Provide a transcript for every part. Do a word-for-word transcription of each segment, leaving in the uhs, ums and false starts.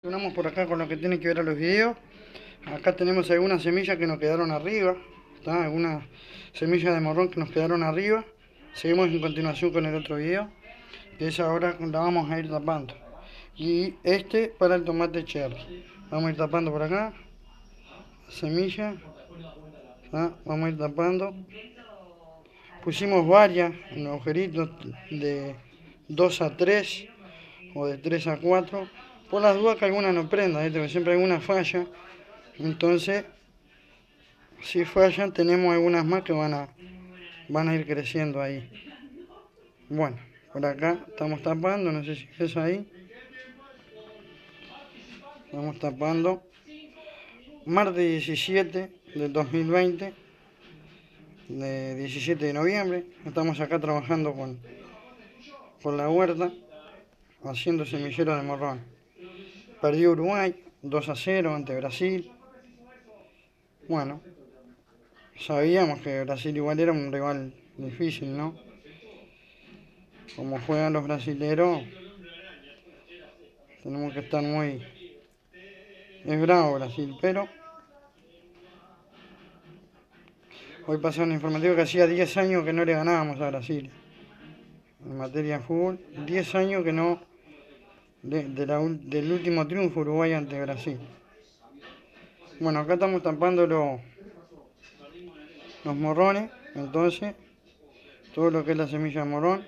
Continuamos por acá con lo que tiene que ver a los videos. Acá tenemos algunas semillas que nos quedaron arriba, ¿tá? Algunas semillas de morrón que nos quedaron arriba. Seguimos en continuación con el otro video, que es ahora la vamos a ir tapando. Y este para el tomate cherry. Vamos a ir tapando por acá. Semilla. ¿Tá? Vamos a ir tapando. Pusimos varias en agujeritos de dos a tres o de tres a cuatro. Por las dudas que alguna no prenda, ¿viste? Porque siempre alguna falla. Entonces, si fallan, tenemos algunas más que van a, van a ir creciendo ahí. Bueno, por acá estamos tapando, no sé si ves ahí. Estamos tapando. Martes diecisiete del dos mil veinte, de diecisiete de noviembre. Estamos acá trabajando con, con la huerta, haciendo semillero de morrón. Perdió Uruguay, dos a cero ante Brasil. Bueno, sabíamos que Brasil igual era un rival difícil, ¿no? Como juegan los brasileros, tenemos que estar muy... Es bravo Brasil, pero... Hoy pasó un informativo que hacía diez años que no le ganábamos a Brasil. En materia de fútbol, diez años que no... De, de la, del último triunfo Uruguay ante Brasil. Bueno, acá estamos tapando los, los morrones, entonces, todo lo que es la semilla de morrón.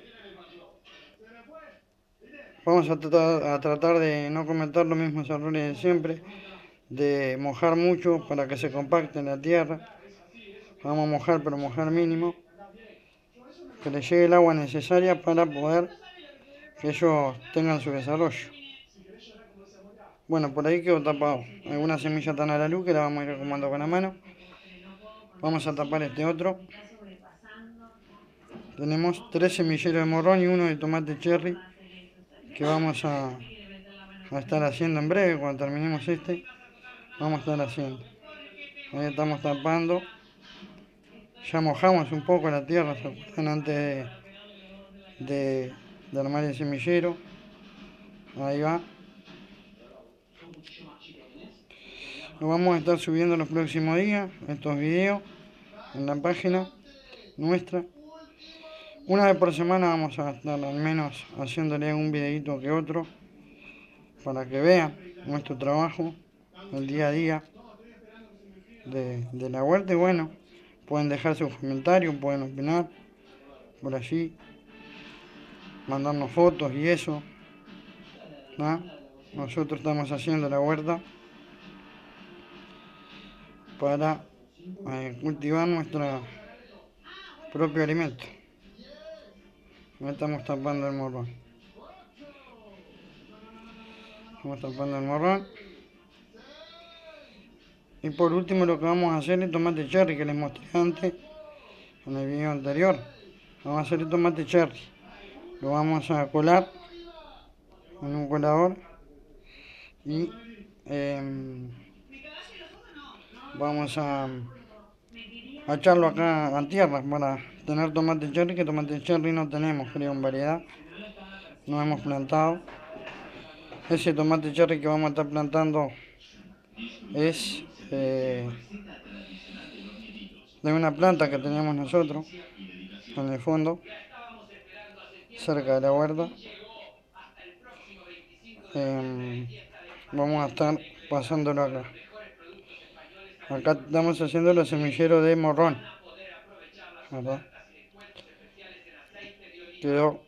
Vamos a tratar, a tratar de no cometer los mismos errores de siempre, de mojar mucho para que se compacte en la tierra. Vamos a mojar, pero mojar mínimo, que le llegue el agua necesaria para poder que ellos tengan su desarrollo. Bueno, por ahí quedó tapado. Algunas semillas están a la luz que la vamos a ir acomodando con la mano. Vamos a tapar este otro. Tenemos tres semilleros de morrón y uno de tomate cherry que vamos a, a estar haciendo en breve. Cuando terminemos este, vamos a estar haciendo. Ahí estamos tapando. Ya mojamos un poco la tierra, ¿se acuerdan? Antes de, de, de armar el semillero. Ahí va. Lo vamos a estar subiendo los próximos días, estos videos, en la página nuestra. Una vez por semana vamos a estar al menos haciéndole un videito que otro, para que vean nuestro trabajo, el día a día de, de la huerta. Y bueno, pueden dejar sus comentarios, pueden opinar por allí, mandarnos fotos y eso, ¿no? Nosotros estamos haciendo la huerta para eh, cultivar nuestro propio alimento. Ahí estamos tapando el morrón. Estamos tapando el morrón. Y por último lo que vamos a hacer es tomate cherry, que les mostré antes en el video anterior. Vamos a hacer el tomate cherry. Lo vamos a colar en un colador. Y eh, vamos a, a echarlo acá a tierra para tener tomate cherry, que tomate cherry no tenemos, creo, en variedad. No hemos plantado. Ese tomate cherry que vamos a estar plantando es eh, de una planta que teníamos nosotros en el fondo, cerca de la huerta. Eh, vamos a estar pasándolo acá. Acá estamos haciendo los semilleros de morrón, ¿verdad? Quedó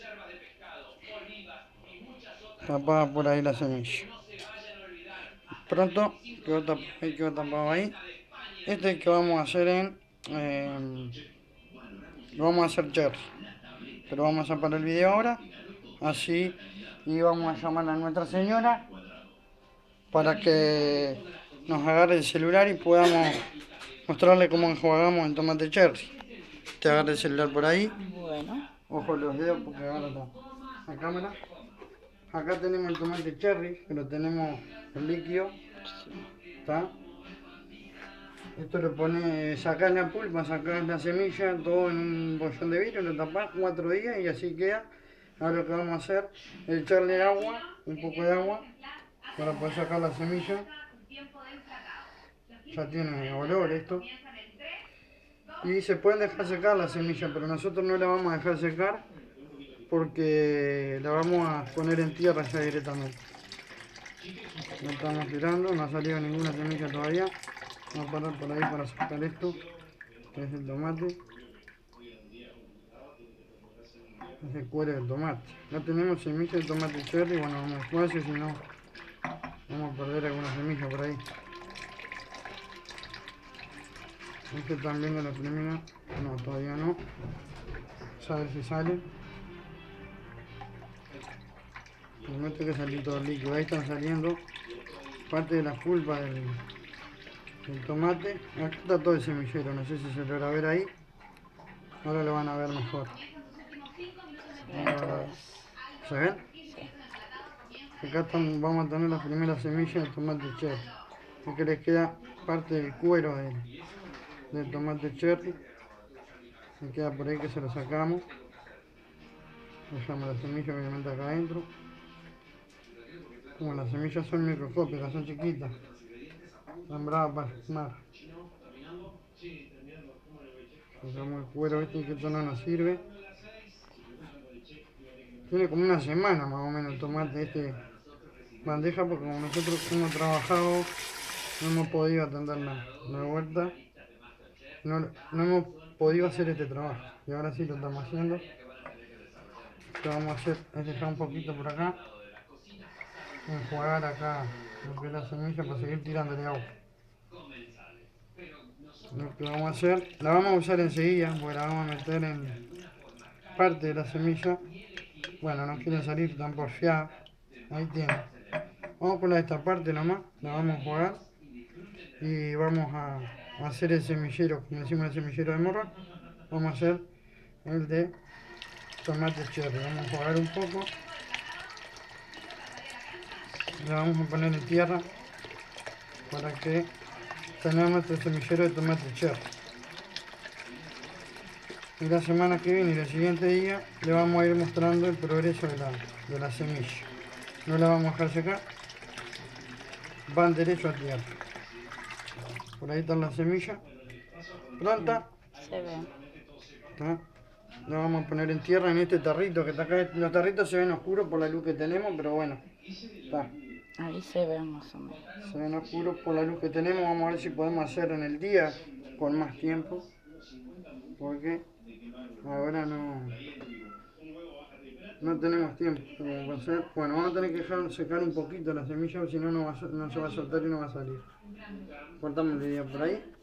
tapada por ahí la semilla. Pronto quedó tapado, quedó tapado ahí. Este es el que vamos a hacer en... Eh, lo vamos a hacer cherry. Pero vamos a parar el video ahora. Así, y vamos a llamar a Nuestra Señora para que nos agarre el celular y podamos mostrarle cómo enjuagamos el tomate cherry. Te agarre el celular por ahí. Bueno. Ojo los dedos porque agarra la, la cámara. Acá tenemos el tomate cherry, que lo tenemos en líquido. ¿Está? Esto lo pone, sacás la pulpa, sacás la semilla, todo en un bollón de vidrio, lo tapás cuatro días y así queda. Ahora lo que vamos a hacer es echarle agua, un poco de agua, Para poder sacar la semilla. Ya tiene olor esto. Y se pueden dejar secar la semilla, pero nosotros no la vamos a dejar secar porque la vamos a poner en tierra ya directamente. No estamos tirando, no ha salido ninguna semilla todavía. Vamos a parar por ahí para sacar esto, que es el tomate. Es el cuero del tomate. Ya tenemos semillas de tomate cherry, bueno, vamos despacio, si no vamos a perder alguna semilla por ahí. Este también de la primera, no, todavía no. Vamos a ver si sale. Prometo que salió todo el líquido, ahí están saliendo parte de la pulpa del, del tomate. Acá está todo el semillero, no sé si se logra ver ahí. Ahora lo van a ver mejor. Ahora, ¿se ven? Acá están, vamos a tener las primeras semillas de tomate cherry. Aquí les queda parte del cuero del, del tomate cherry. Me queda por ahí que se lo sacamos. Dejamos la semilla obviamente acá adentro. Como las semillas son microscópicas, son chiquitas. Están bravas para fumar. Sacamos el cuero este que esto no nos sirve. Tiene como una semana más o menos el tomate este bandeja, porque como nosotros hemos trabajado no hemos podido atender la, la huerta, no, no hemos podido hacer este trabajo y ahora sí lo estamos haciendo. Lo que vamos a hacer es dejar un poquito por acá, enjuagar acá lo que es la semilla para seguir tirándole agua. Lo que vamos a hacer, la vamos a usar enseguida porque la vamos a meter en parte de la semilla. Bueno, no quieren salir tan porfiadas, ahí tienen. Vamos a poner esta parte nomás, la vamos a enjuagar y vamos a hacer el semillero, como decimos el semillero de morrón, vamos a hacer el de tomate cherry. Vamos a enjuagar un poco, le vamos a poner en tierra para que tengamos nuestro semillero de tomate cherry. Y la semana que viene y el siguiente día le vamos a ir mostrando el progreso de la, de la semilla. No la vamos a dejar secar, van derecho a tierra. Por ahí está la semilla pronta. Se ve. ¿Está? La vamos a poner en tierra en este tarrito que está acá. Los tarritos se ven oscuros por la luz que tenemos, pero bueno, está. Ahí se ve más o menos. Se ven oscuros por la luz que tenemos. Vamos a ver si podemos hacer en el día con más tiempo, porque ahora no no tenemos tiempo. Como hacer. Bueno, vamos a tener que dejar secar un poquito la semilla, si no, no, va a, no se va a soltar y no va a salir. Cortamos el video por ahí.